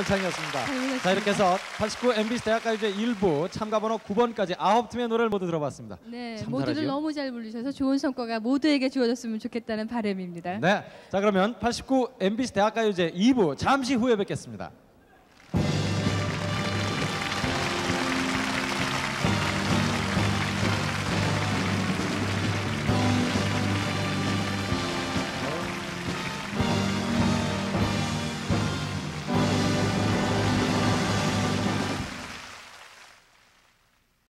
창이었습니다. 잘못했습니다. 자, 이렇게 해서 89 MBC 대학가요제 1부 참가번호 9번까지 9팀의 노래를 모두 들어봤습니다. 네, 참 모두들 잘하지요? 너무 잘 부르셔서 좋은 성과가 모두에게 주어졌으면 좋겠다는 바람입니다. 네, 자 그러면 89 MBC 대학가요제 2부 잠시 후에 뵙겠습니다.